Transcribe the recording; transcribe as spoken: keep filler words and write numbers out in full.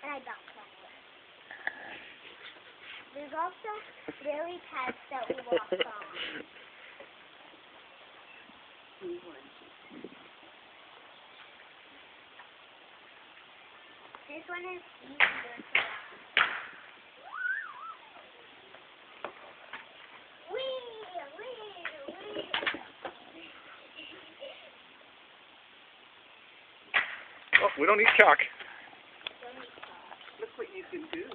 and I got somewhere. There's also lily pads that we walked on. This one is easier to run. Oh, we don't need chalk. Look what you can do.